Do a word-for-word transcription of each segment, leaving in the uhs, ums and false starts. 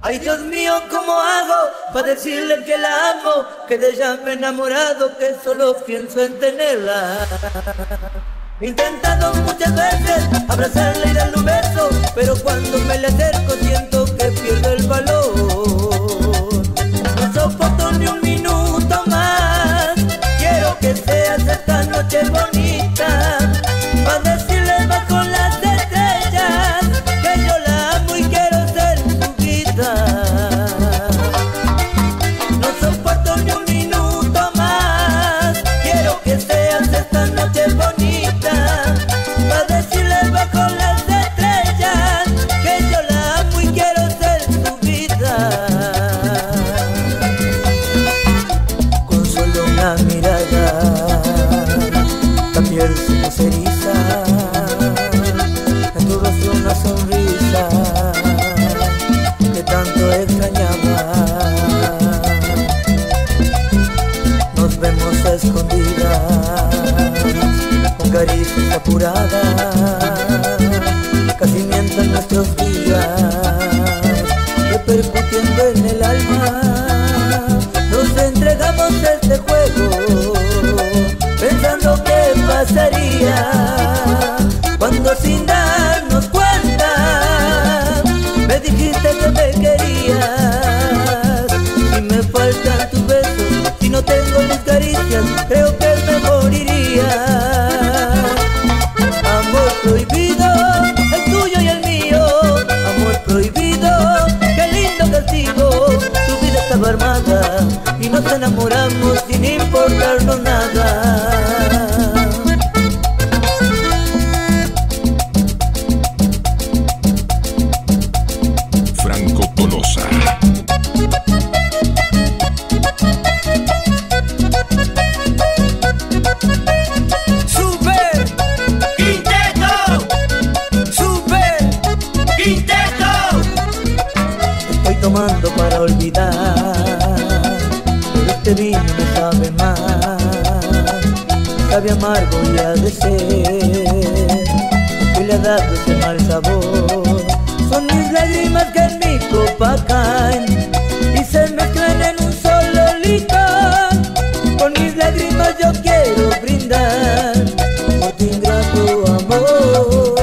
Ay, Dios mío, ¿cómo hago para decirle que la amo? Que de ella me he enamorado, que solo pienso en tenerla. He intentado muchas veces abrazarla y darle un beso, pero cuando me le acerco siento que pierdo el valor. No soporto ni un minuto más, quiero que seas esta noche bonita, para decirle bajo las estrellas que yo la amo y quiero ser su vida. No soporto ni un minuto más, quiero que seas esta noche bonita, para decirle bajo las estrellas que yo la amo y quiero ser su vida. Con solo una mirada la piel se nos eriza, en tu rostro una sonrisa que tanto extrañaba. Nos vemos a escondidas, con caricias apuradas, casi mientras nuestros días, repercutiendo en el alma, nos entregamos a este juego, pensando qué pasaría cuando sin darnos cuenta me dijiste que me querías. Si me faltan tus besos, si no tengo tus caricias, creo que me moriría. Amor prohibido, el tuyo y el mío, amor prohibido, qué lindo castigo. Tu vida estaba armada y nos enamoramos sin importarnos nada. Franco Tolosa. Super Quinteto, Super Quinteto. Estoy tomando para olvidar, pero este vino me sabe mal, sabe amargo y ha de ser, que le ha dado ese mal sabor. Son mis lágrimas que en mi copa caen y se mezclan en un solo licor. Con mis lágrimas yo quiero brindar por tu ingrato amor,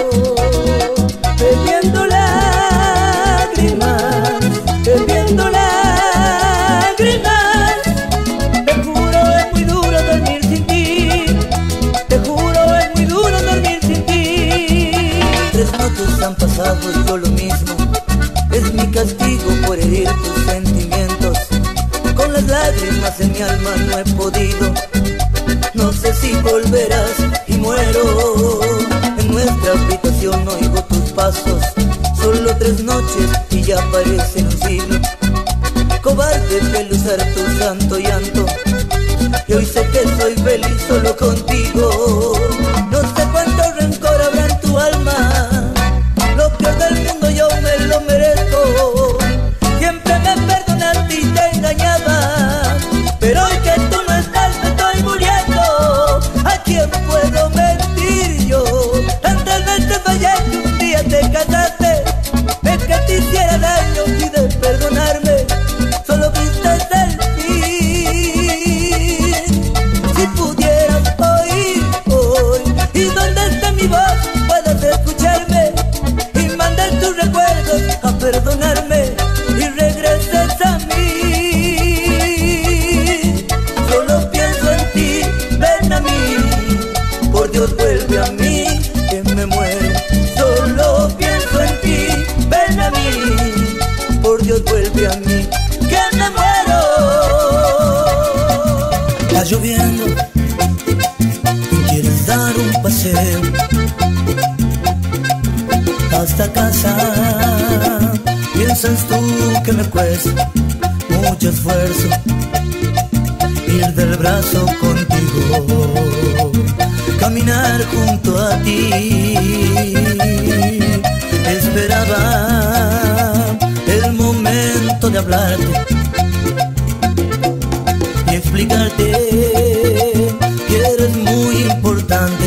bebiendo lágrimas, bebiendo lágrimas. Te juro es muy duro dormir sin ti, te juro es muy duro dormir sin ti. Tres noches han pasado y yo lo mismo, es mi castigo por herir tus sentimientos. Con las lágrimas en mi alma no he podido, no sé si volverás y muero. En nuestra habitación oigo tus pasos, solo tres noches y ya parecen un siglo. Cobarde de usar tu santo llanto, y hoy sé que soy feliz solo contigo. No sé cuánto rencor habrá en tu alma, lo peor del mundo yo me lo merezco. Siempre me perdonaste y te engañaba, pero hoy que tú no estás me estoy muriendo. ¿A quién puedo mentir yo? Tantas veces fallé que un día te casaste, es que te hiciera daño y de perdonarme solo viste el fin. Si pudieras oír hoy y donde está mi voz puedas escucharme y mandar tus recuerdos a perdonarme y regreses a mí. Solo pienso en ti, ven a mí, por Dios vuelve a mí, que me muero. Solo pienso en ti, ven a mí, por Dios vuelve a mí, que me muero. Está lloviendo y quieres dar un paseo hasta casa. Piensas tú que me cuesta mucho esfuerzo ir del brazo contigo, caminar junto a ti. Esperaba el momento de hablarte y explicarte que eres muy importante.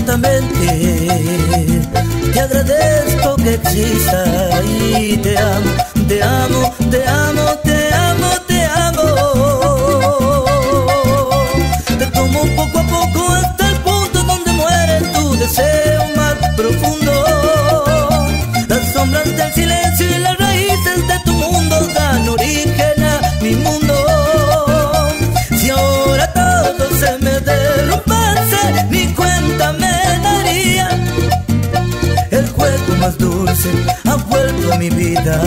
Ciertamente te agradezco que exista y te amo, sombras del silencio y las raíces de tu mundo dan origen a mi mundo. Si ahora todo se me derrumbase, ni cuenta me daría. El juego más dulce ha vuelto a mi vida.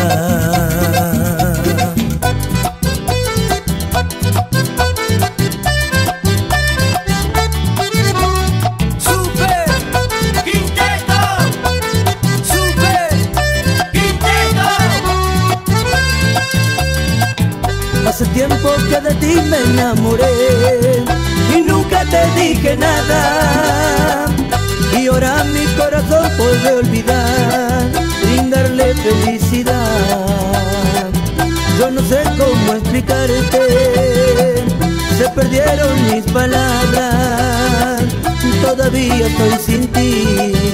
Hace tiempo que de ti me enamoré y nunca te dije nada. Y ahora mi corazón puede olvidar, brindarle felicidad. Yo no sé cómo explicarte, se perdieron mis palabras. Todavía estoy sin ti.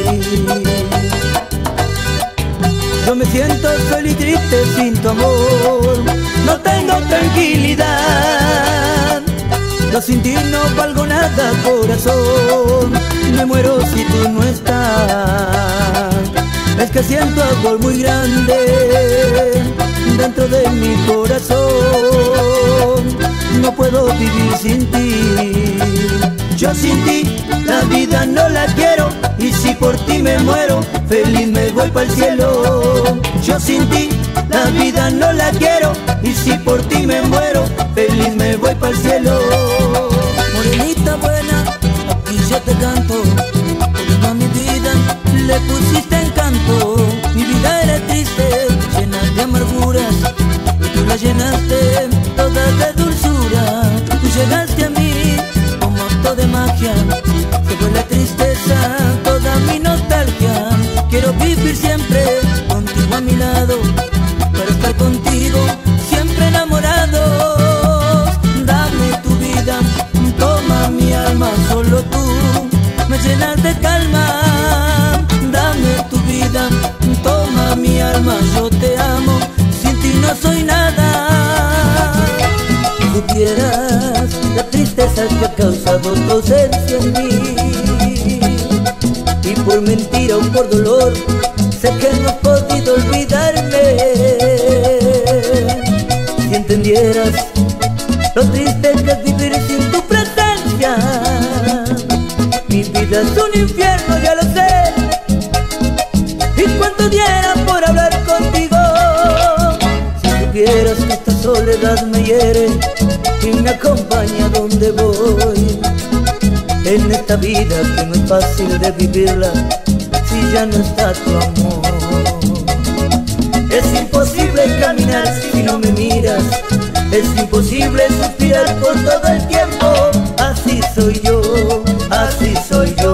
Yo me siento solo y triste sin tu amor. No tengo tranquilidad. Yo sin ti no valgo nada, corazón. Me muero si tú no estás. Es que siento algo muy grande dentro de mi corazón. No puedo vivir sin ti. Yo sin ti la vida no la quiero. Y si por ti me muero, feliz me voy para el cielo. Yo sin ti la vida no la quiero. Y si por ti me muero, feliz me voy para el cielo. Morenita buena, aquí yo te canto, porque a mi vida le pusiste encanto. Mi vida era triste, llena de amarguras, y tú la llenaste toda de dulzura. Tú llegaste a mí como acto de magia, se fue la tristeza, toda mi nostalgia. Quiero vivir siempre contigo a mi lado, para estar contigo siempre enamorados. Dame tu vida, toma mi alma, solo tú me llenas de calma. Dame tu vida, toma mi alma, yo te amo, sin ti no soy nada. Si supieras la tristeza que ha causado tu ausencia en mí, y por mentira o por dolor, sé que no he podido olvidarme. Si entendieras lo triste que es vivir sin tu presencia, mi vida es un infierno, ya lo sé. Y cuánto diera por hablar contigo. Si supieras que esta soledad me hiere y me acompaña donde voy, en esta vida que no es fácil de vivirla si ya no está tu amor. Es imposible caminar si no me miras, es imposible suspirar por todo el tiempo. Así soy yo, así soy yo.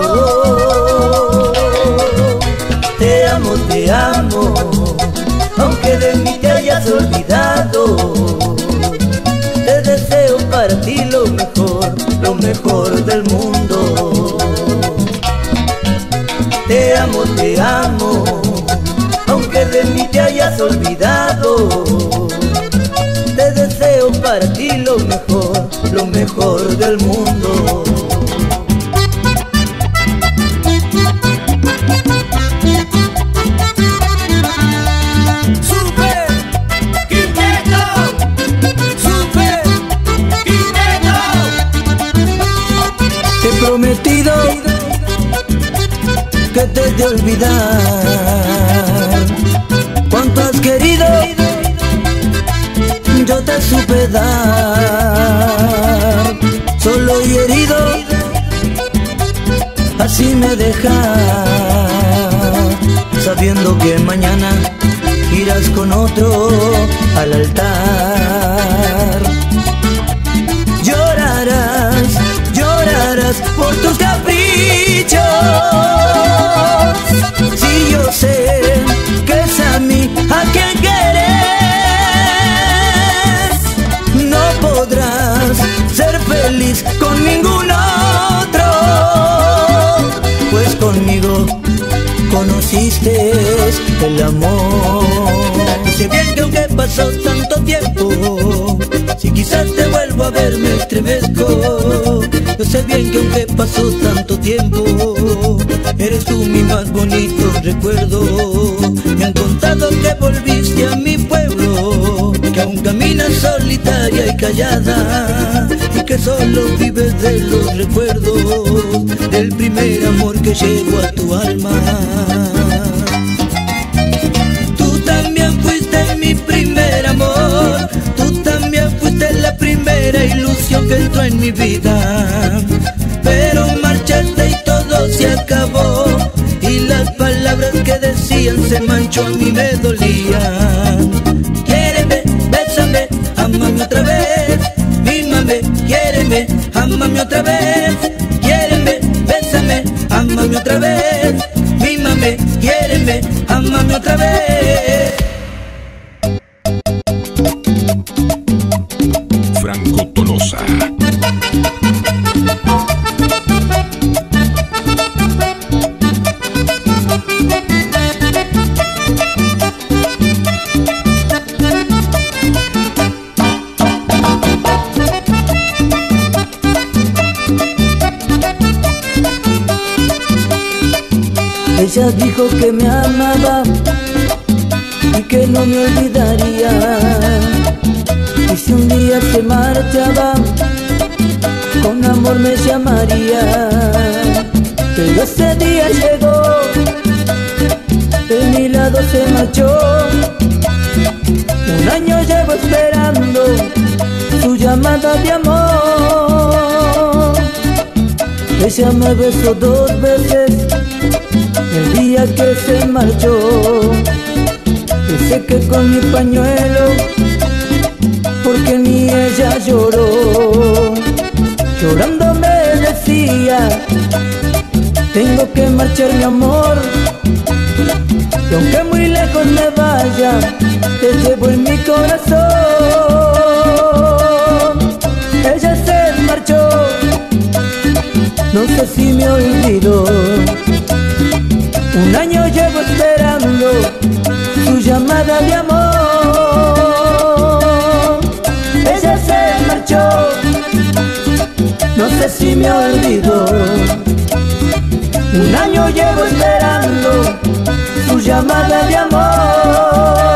Te amo, te amo, aunque de mí te hayas olvidado. Te deseo para ti lo mejor, lo mejor del mundo. Te amo, te amo, aunque de mí te hayas olvidado. Te deseo para ti lo mejor, lo mejor del mundo. Super Quinteto, Super Quinteto. Te he prometido que te he de olvidar. Cuánto has querido, yo te supe dar. Solo y herido, así me dejas, sabiendo que mañana irás con otro al altar. Llorarás, llorarás por tus caprichos. Si yo sé que es a mí a quien quieres, no podrás ser feliz con ningún otro, pues conmigo conociste el amor. Sé bien que aunque pasó tanto tiempo, si quizás te vuelvo a ver me estremezco. Yo sé bien que aunque pasó tanto tiempo, eres tú mi más bonito recuerdo. Me han contado callada y que solo vives de los recuerdos del primer amor que llegó a tu alma. Tú también fuiste mi primer amor, tú también fuiste la primera ilusión que entró en mi vida, pero marchaste y todo se acabó y las palabras que decían se manchó, a mí me dolían. Quiéreme, bésame, ámame otra vez, mímame, quiéreme, ámame otra vez. Quiéreme, bésame, ámame otra vez, mímame, quiéreme, ámame otra vez. Franco Tolosa. Ella dijo que me amaba y que no me olvidaría, y si un día se marchaba, con amor me llamaría. Pero ese día llegó, de mi lado se marchó. Un año llevo esperando su llamada de amor. Ella me besó dos veces el día que se marchó. Dice que con mi pañuelo, porque ni ella lloró. Llorando me decía, tengo que marchar mi amor, y aunque muy lejos me vaya, te llevo en mi corazón. Ella se marchó, no sé si me olvidó. Un año llevo esperando su llamada de amor. Ella se marchó, no sé si me olvidó. Un año llevo esperando su llamada de amor.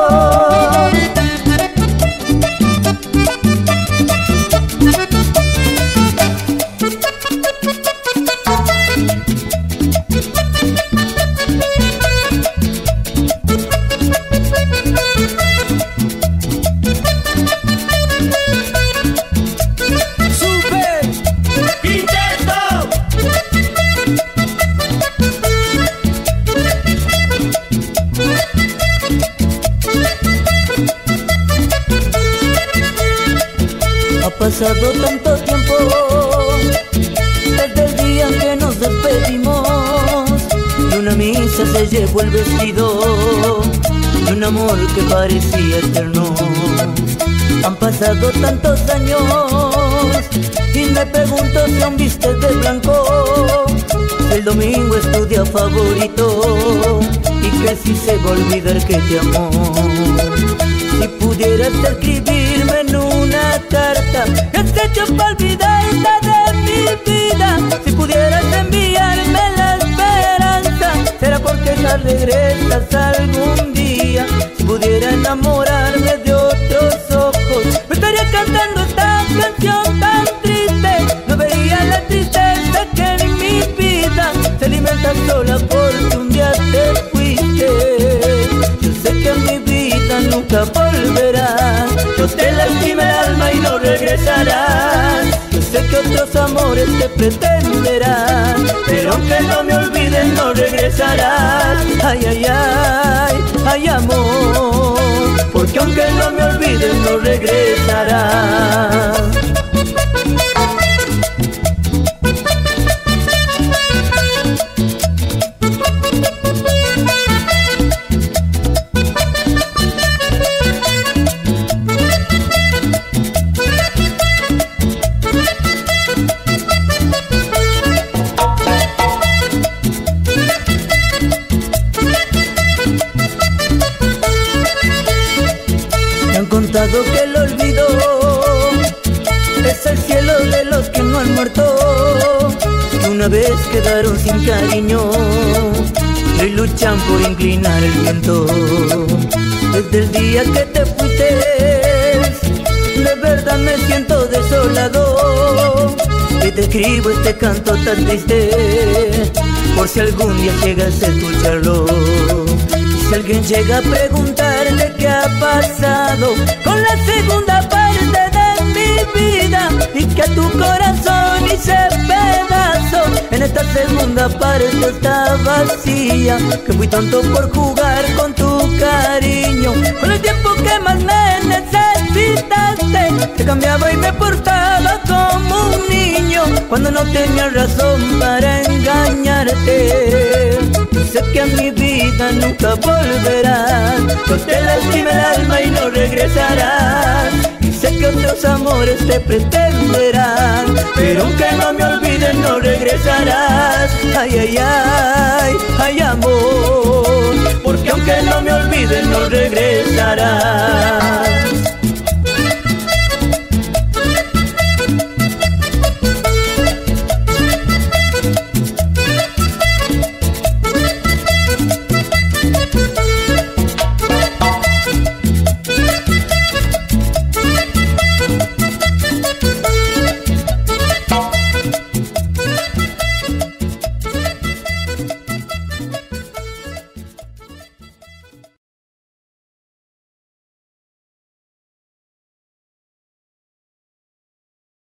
Ha pasado tanto tiempo desde el día que nos despedimos, y una misa se llevó el vestido de un amor que parecía eterno. Han pasado tantos años y me pregunto si aún vistes de blanco. El domingo es tu día favorito y que si se va a olvidar que te amó. Si pudieras escribirme en una carta escrita para olvidarte de mi vida, si pudieras enviarme la esperanza, será porque ya regresas algún día. Si pudiera enamorarme de otros ojos, me estaría cantando esta canción tan triste. No vería la tristeza que en mi vida se alimenta sola porque un día te fuiste. Yo sé que en mi vida nunca volverás, yo te lastimé el alma y no regresarás. Yo sé que otros amores te pretenderán, pero aunque no me olvides no regresarás. Ay, ay, ay, ay amor, porque aunque no me olvides no regresarás. Contado que el olvido es el cielo de los que no han muerto, que una vez quedaron sin cariño y luchan por inclinar el viento. Desde el día que te fuiste, de verdad me te escribo este canto tan triste, por si algún día llegas a escucharlo. Y si alguien llega a preguntarte qué ha pasado con la segunda parte de mi vida, y que a tu corazón hice pedazo, en esta segunda parte está vacía, que fui tonto por jugar con tu cariño, con el tiempo que más me necesitaste, te cambiaba y me portaba como un niño, cuando no tenía razón para engañarte. Sé que a mi vida nunca volverás, yo te lastimé el alma y no regresarás. Y sé que otros amores te pretenderán, pero aunque no me olvides no regresarás. Ay, ay, ay, ay amor, porque aunque no me olvides no regresarás.